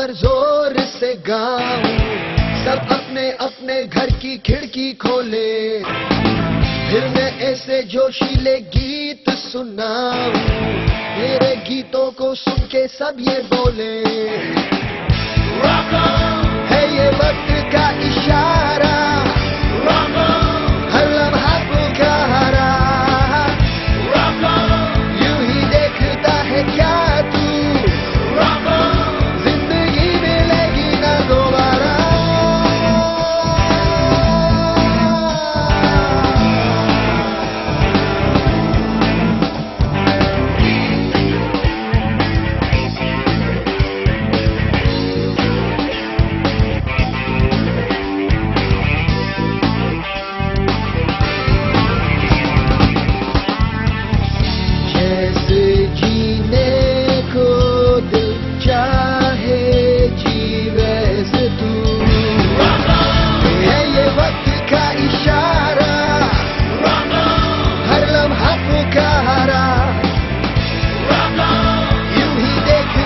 पर जोर से गाऊं, सब अपने अपने घर की खिड़की खोले, फिर मैं ऐसे जोशीले गीत सुनाऊं, मेरे गीतों को सुन के सब ये बोले, है ये वक्त का इशारा,